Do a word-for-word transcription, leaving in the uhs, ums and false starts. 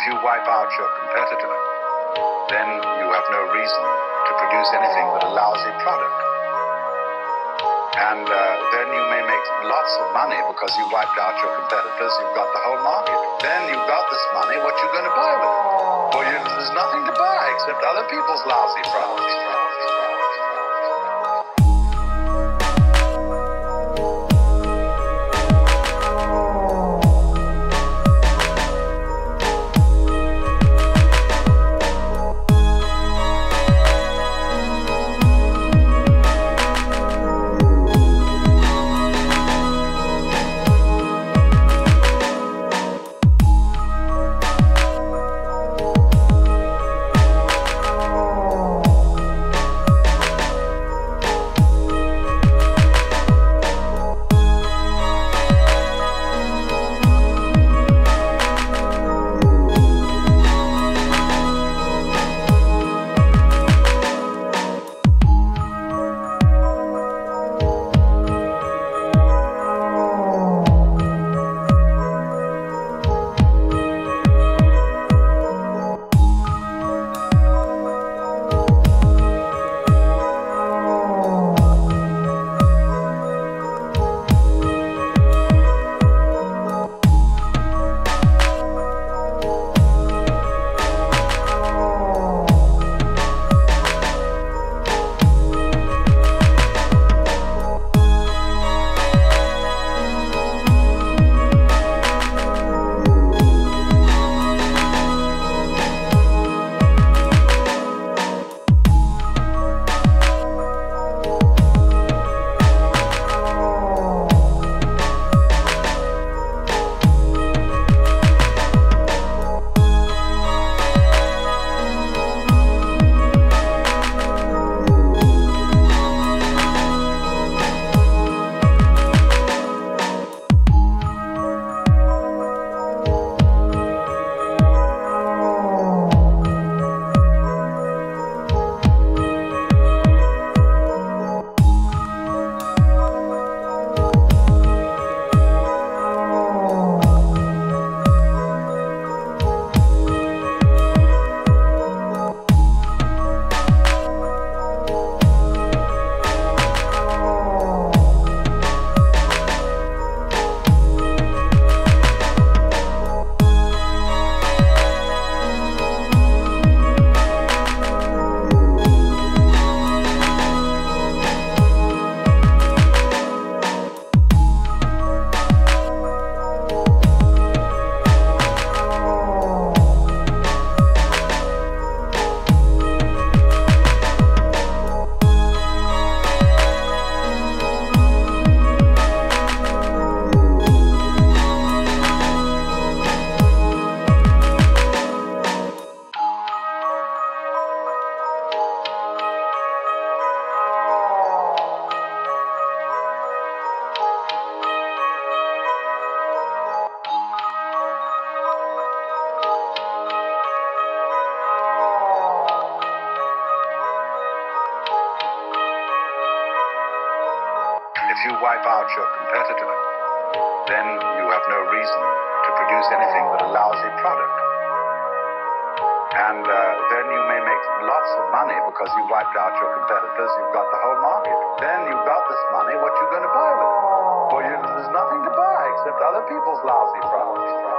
you wipe out your competitor, then you have no reason to produce anything but a lousy product. And uh, then you may make lots of money because you wiped out your competitors, you've got the whole market. Then you've got this money, what you going to buy with it? Well, you, there's nothing to buy except other people's lousy products. If you wipe out your competitor, then you have no reason to produce anything but a lousy product. And uh, then you may make lots of money because you wiped out your competitors, you've got the whole market. Then you've got this money, what you going to buy with it? Well, you, there's nothing to buy except other people's lousy products.